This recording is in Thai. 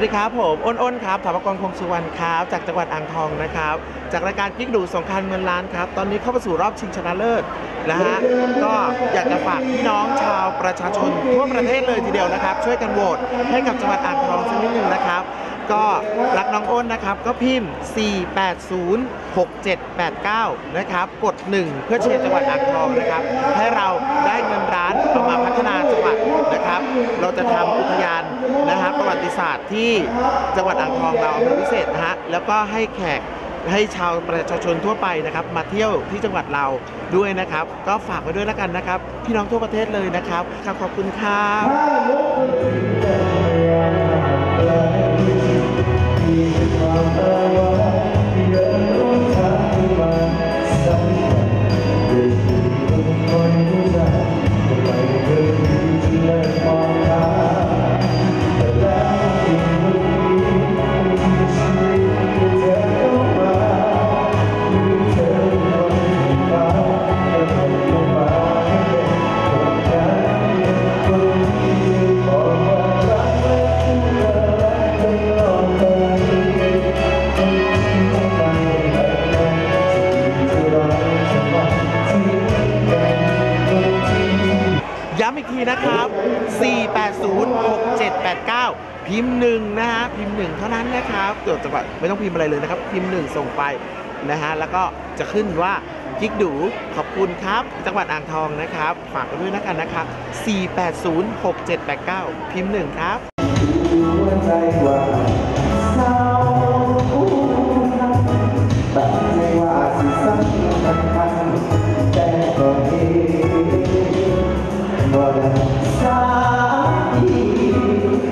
ดีครับผมอ้นครับถาวรคงสุวรรณครับจากจังหวัดอ่างทองนะครับจากรายการกิ๊กดูสงครามเงินล้านครับตอนนี้เข้ามาสู่รอบชิงชนะเลิศนะฮะก็อยากจะฝากพี่น้องชาวประชาชนทั่วประเทศเลยทีเดียวนะครับช่วยกันโหวตให้กับจังหวัดอ่างทองสักนิดนึงนะครับก็รักน้องอ้นนะครับก็พิมพ์4806789นะครับกด1เพื่อเชียร์จังหวัดอ่างทองนะครับให้เราได้เงินล้านเอามาพัฒนาจังหวัดนะครับเราจะทำอุทยานนะครับประวัติศาสตร์ที่จังหวัดอ่างทองเราเป็นพิเศษนะฮะแล้วก็ให้แขกให้ชาวประชาชนทั่วไปนะครับมาเที่ยวที่จังหวัดเราด้วยนะครับก็ฝากไว้ด้วยแล้วกันนะครับพี่น้องทั่วประเทศเลยนะครับขอบคุณครับย้ำอีกทีนะครับ4806789พิมพ์1นะฮะพิมพ์1เท่านั้นนะครับเดี๋ยวจะไม่ต้องพิมพ์อะไรเลยนะครับพิมพ์1ส่งไปนะฮะแล้วก็จะขึ้นว่ากิ๊กดูขอบคุณครับจังหวัดอ่างทองนะครับฝากกันด้วยแล้วกันนะครับ4806789พิมพ์1ครับ